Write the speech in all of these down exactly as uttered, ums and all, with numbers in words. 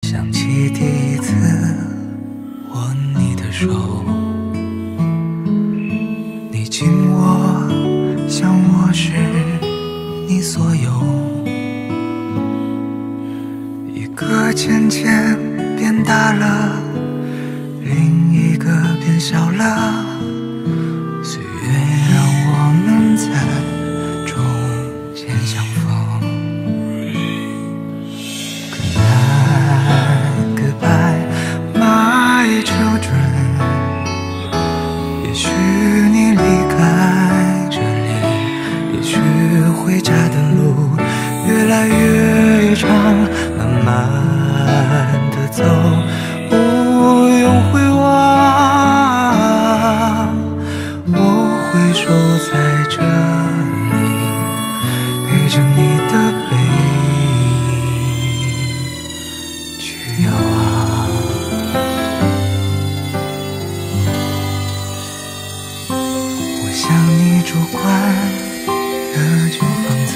想起第一次握你的手，你紧握像我是你所有，一个渐渐变大了，另一个变小了，岁月让我们在中间相逢。Goodbye, my children。也许你离开这里，也许回家的路越来越长，慢慢的走，不用回望。我会守在这里，陪着你的背影去遥望。我想你住惯的旧房子，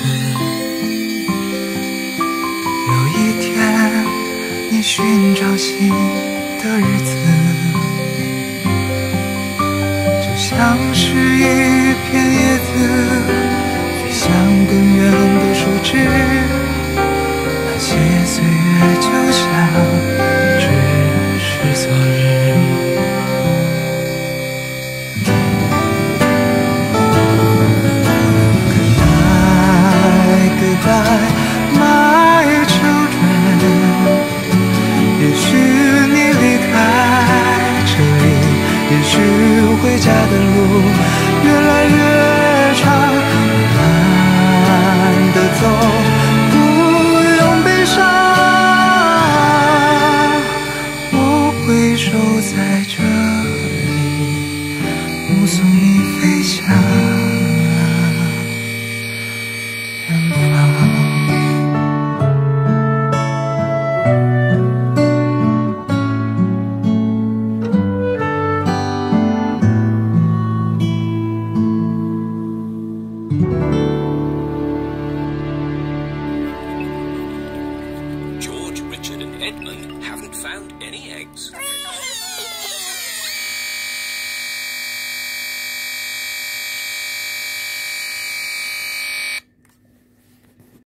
有一天你寻找新的日子，就像是一片叶子飞向更远的树枝，那些岁月就像只是昨日。Goodbye, my children。也许你离开这里，也许回家的路越来越长，慢慢的走，不用悲伤。我会守在这里，目送你飞翔远方。 George, Richard and Edmund haven't found any eggs.